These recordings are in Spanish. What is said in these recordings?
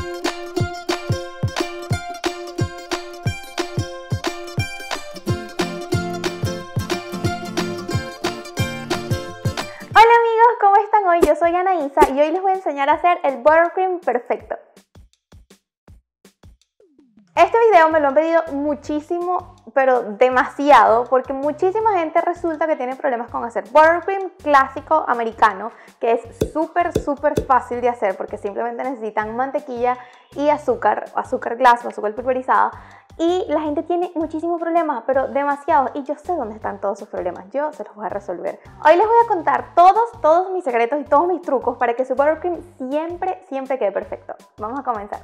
Hola amigos, ¿cómo están hoy? Yo soy Anaísa y hoy les voy a enseñar a hacer el buttercream perfecto. Este video me lo han pedido muchísimo, pero demasiado, porque muchísima gente resulta que tiene problemas con hacer buttercream clásico americano, que es súper fácil de hacer porque simplemente necesitan mantequilla y azúcar, azúcar glass o azúcar pulverizada. Y la gente tiene muchísimos problemas, pero demasiados, y yo sé dónde están todos sus problemas, yo se los voy a resolver. Hoy les voy a contar todos mis secretos y todos mis trucos para que su buttercream siempre quede perfecto. Vamos a comenzar.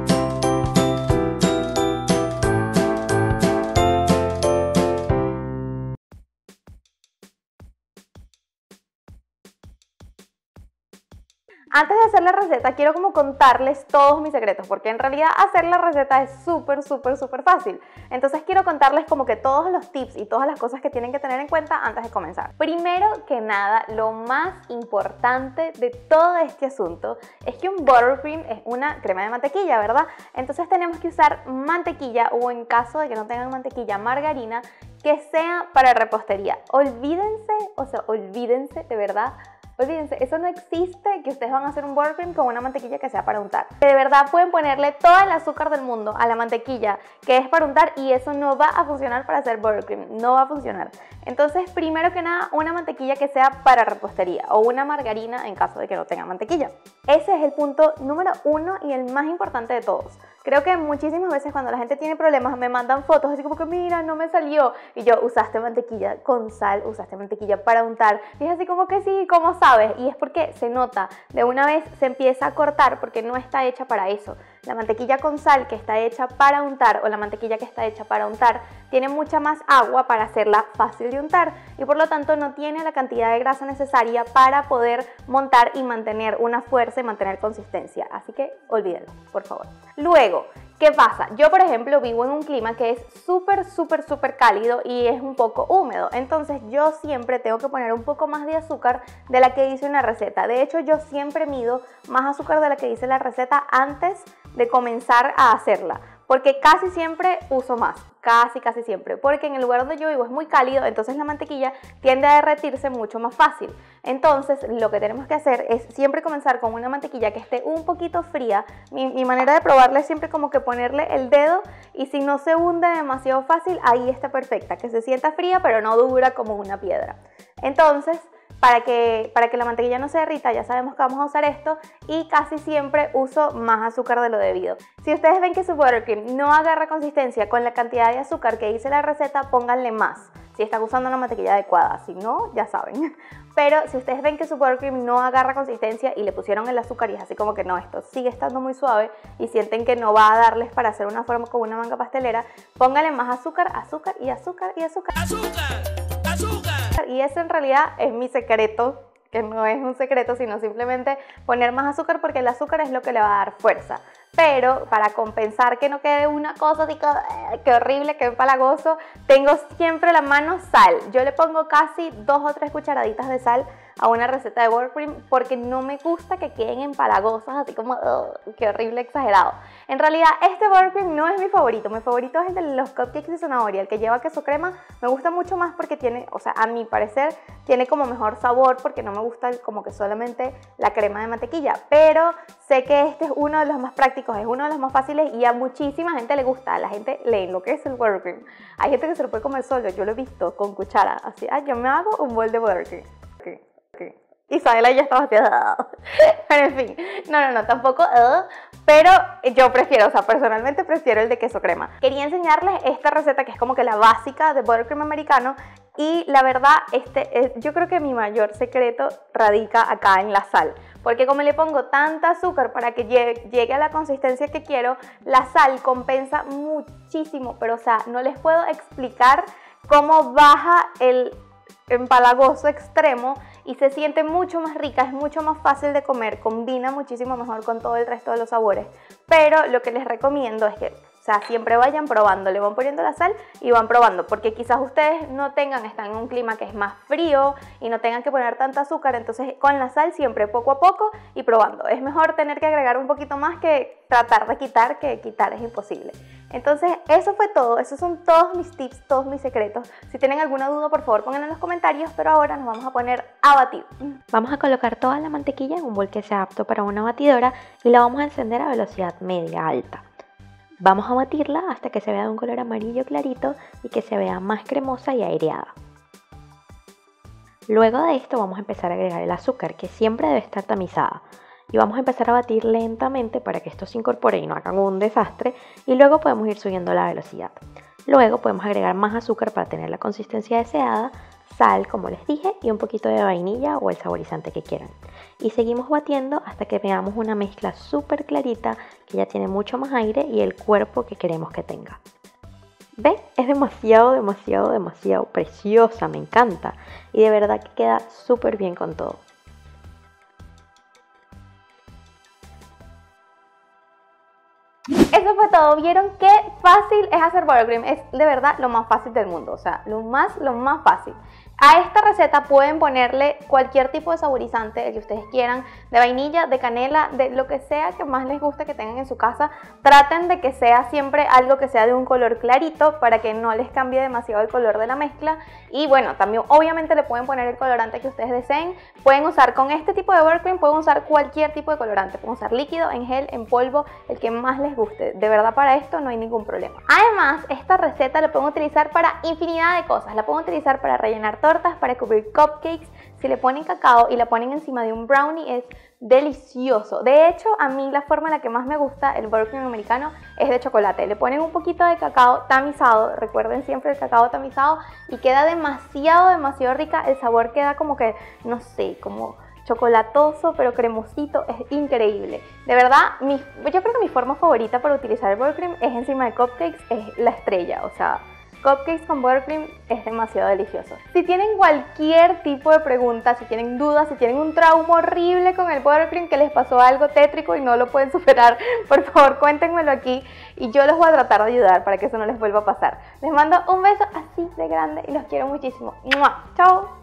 Antes de hacer la receta quiero como contarles todos mis secretos, porque en realidad hacer la receta es súper fácil. Entonces quiero contarles como que todos los tips y todas las cosas que tienen que tener en cuenta antes de comenzar. Primero que nada, lo más importante de todo este asunto es que un buttercream es una crema de mantequilla, ¿verdad? Entonces tenemos que usar mantequilla, o en caso de que no tengan mantequilla, margarina, que sea para repostería. Olvídense de verdad. Olvídense, eso no existe, que ustedes van a hacer un buttercream con una mantequilla que sea para untar. De verdad pueden ponerle todo el azúcar del mundo a la mantequilla que es para untar y eso no va a funcionar para hacer buttercream, no va a funcionar. Entonces, primero que nada, una mantequilla que sea para repostería o una margarina en caso de que no tenga mantequilla. Ese es el punto número 1 y el más importante de todos. Creo que muchísimas veces cuando la gente tiene problemas me mandan fotos así como que mira, no me salió. Y yo, usaste mantequilla con sal, usaste mantequilla para untar. Y es así como que sí, ¿cómo sabes? Y es porque se nota, de una vez se empieza a cortar porque no está hecha para eso. La mantequilla con sal que está hecha para untar o la mantequilla que está hecha para untar tiene mucha más agua para hacerla fácil de untar y por lo tanto no tiene la cantidad de grasa necesaria para poder montar y mantener una fuerza y mantener consistencia. Así que olvídenlo, por favor. Luego, ¿qué pasa? Yo, por ejemplo, vivo en un clima que es súper cálido y es un poco húmedo. Entonces yo siempre tengo que poner un poco más de azúcar de la que dice una receta. De hecho, yo siempre mido más azúcar de la que dice la receta antes de comenzar a hacerla. Porque casi siempre uso más, casi siempre, porque en el lugar donde yo vivo es muy cálido, entonces la mantequilla tiende a derretirse mucho más fácil. Entonces lo que tenemos que hacer es siempre comenzar con una mantequilla que esté un poquito fría. Mi manera de probarla es siempre como que ponerle el dedo y si no se hunde demasiado fácil, ahí está perfecta, que se sienta fría pero no dura como una piedra. Entonces, para que la mantequilla no se derrita, ya sabemos que vamos a usar esto y casi siempre uso más azúcar de lo debido. Si ustedes ven que su buttercream no agarra consistencia con la cantidad de azúcar que dice la receta, pónganle más, si están usando una mantequilla adecuada, si no, ya saben. Pero si ustedes ven que su buttercream no agarra consistencia y le pusieron el azúcar y es así como que no, esto sigue estando muy suave y sienten que no va a darles para hacer una forma con una manga pastelera, pónganle más azúcar. Y eso en realidad es mi secreto, que no es un secreto, sino simplemente poner más azúcar porque el azúcar es lo que le va a dar fuerza. Pero para compensar que no quede una cosa así que horrible, que empalagoso, tengo siempre a la mano sal. Yo le pongo casi 2 o 3 cucharaditas de sal a una receta de buttercream porque no me gusta que queden empalagosas, así como qué horrible, exagerado. En realidad este buttercream no es mi favorito es el de los cupcakes de zanahoria, el que lleva queso crema. Me gusta mucho más porque tiene, o sea, a mi parecer tiene como mejor sabor porque no me gusta como que solamente la crema de mantequilla, pero sé que este es uno de los más prácticos, es uno de los más fáciles y a muchísima gente le gusta, a la gente le enloquece el buttercream. Hay gente que se lo puede comer solo, yo lo he visto con cuchara, así, yo me hago un bol de buttercream. Isabela ya estaba haciendo pero en fin, no, tampoco pero yo prefiero, o sea, personalmente prefiero el de queso crema. Quería enseñarles esta receta que es como que la básica de buttercream americano y la verdad, yo creo que mi mayor secreto radica acá en la sal. Porque como le pongo tanta azúcar para que llegue a la consistencia que quiero, la sal compensa muchísimo, pero o sea, no les puedo explicar cómo baja el empalagoso extremo y se siente mucho más rica, es mucho más fácil de comer, combina muchísimo mejor con todo el resto de los sabores. Pero lo que les recomiendo es que sea, siempre vayan probando, le van poniendo la sal y van probando, porque quizás ustedes están en un clima que es más frío y no tengan que poner tanta azúcar, entonces con la sal siempre poco a poco y probando. Es mejor tener que agregar un poquito más que tratar de quitar, que quitar es imposible. Entonces eso fue todo, esos son todos mis tips, todos mis secretos. Si tienen alguna duda, por favor pónganla en los comentarios, pero ahora nos vamos a poner a batir. Vamos a colocar toda la mantequilla en un bol que sea apto para una batidora y la vamos a encender a velocidad media alta. Vamos a batirla hasta que se vea de un color amarillo clarito y que se vea más cremosa y aireada. Luego de esto vamos a empezar a agregar el azúcar, que siempre debe estar tamizada. Y vamos a empezar a batir lentamente para que esto se incorpore y no hagan un desastre, y luego podemos ir subiendo la velocidad. Luego podemos agregar más azúcar para tener la consistencia deseada, sal como les dije y un poquito de vainilla o el saborizante que quieran. Y seguimos batiendo hasta que veamos una mezcla súper clarita que ya tiene mucho más aire y el cuerpo que queremos que tenga. ¿Ven? Es demasiado preciosa, me encanta y de verdad que queda súper bien con todo. Eso fue todo. ¿Vieron qué fácil es hacer buttercream? Es de verdad lo más fácil del mundo, o sea, lo más fácil. A esta receta pueden ponerle cualquier tipo de saborizante, el que ustedes quieran, de vainilla, de canela, de lo que sea que más les guste que tengan en su casa. Traten de que sea siempre algo que sea de un color clarito para que no les cambie demasiado el color de la mezcla. Y bueno, también obviamente le pueden poner el colorante que ustedes deseen. Pueden usar con este tipo de buttercream, pueden usar cualquier tipo de colorante. Pueden usar líquido, en gel, en polvo, el que más les guste. De verdad para esto no hay ningún problema. Además, esta receta la pueden utilizar para infinidad de cosas. La pueden utilizar para rellenar tortas, para cubrir cupcakes. Si le ponen cacao y la ponen encima de un brownie es delicioso. De hecho, a mí la forma en la que más me gusta el buttercream americano es de chocolate. Le ponen un poquito de cacao tamizado, recuerden siempre el cacao tamizado, y queda demasiado rica. El sabor queda como que, no sé, como chocolatoso pero cremosito, es increíble. De verdad, yo creo que mi forma favorita para utilizar el buttercream es encima de cupcakes, es la estrella, o sea, cupcakes con buttercream es demasiado delicioso. Si tienen cualquier tipo de pregunta, si tienen dudas, si tienen un trauma horrible con el buttercream, que les pasó algo tétrico y no lo pueden superar, por favor cuéntenmelo aquí y yo los voy a tratar de ayudar para que eso no les vuelva a pasar. Les mando un beso así de grande y los quiero muchísimo. ¡Mua! ¡Chao!